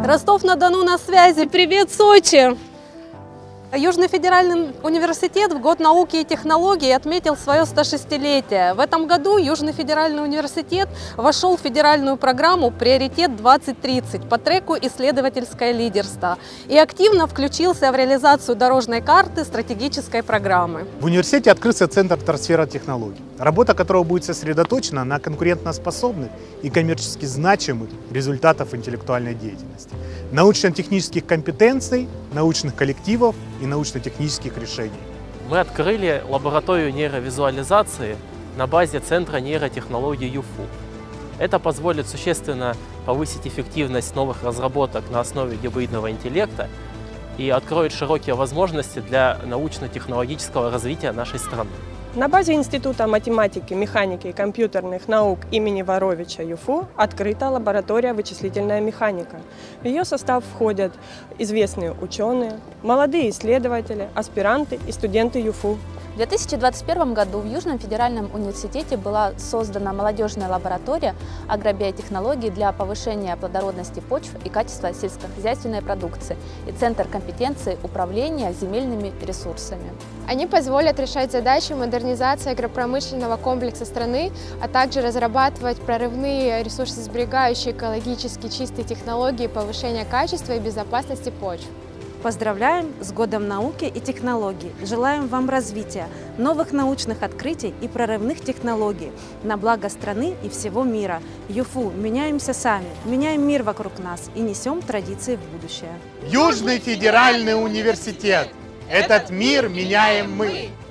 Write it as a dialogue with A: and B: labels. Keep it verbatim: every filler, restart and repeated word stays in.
A: Ростов-на-Дону на связи. Привет, Сочи! Южный федеральный университет в год науки и технологий отметил свое стошестилетие. В этом году Южный федеральный университет вошел в федеральную программу «Приоритет двадцать тридцать» по треку «Исследовательское лидерство» и активно включился в реализацию дорожной карты стратегической программы.
B: В университете открылся Центр трансфера технологий, работа которого будет сосредоточена на конкурентоспособных и коммерчески значимых результатах интеллектуальной деятельности, научно-технических компетенций, научных коллективов и научно-технических решений.
C: Мы открыли лабораторию нейровизуализации на базе Центра нейротехнологий ЮФУ. Это позволит существенно повысить эффективность новых разработок на основе гибридного интеллекта и откроет широкие возможности для научно-технологического развития нашей страны.
D: На базе Института математики, механики и компьютерных наук имени Воровича ЮФУ открыта лаборатория «Вычислительная механика». В ее состав входят известные ученые, молодые исследователи, аспиранты и студенты ЮФУ.
E: В две тысячи двадцать первом году в Южном федеральном университете была создана молодежная лаборатория агробиотехнологий для повышения плодородности почв и качества сельскохозяйственной продукции и Центр компетенции управления земельными ресурсами.
F: Они позволят решать задачи модернизации агропромышленного комплекса страны, а также разрабатывать прорывные ресурсосберегающие экологически чистые технологии повышения качества и безопасности почв.
G: Поздравляем с Годом науки и технологий. Желаем вам развития, новых научных открытий и прорывных технологий на благо страны и всего мира. ЮФУ, меняемся сами, меняем мир вокруг нас и несем традиции в будущее.
B: Южный федеральный университет. Этот мир меняем мы.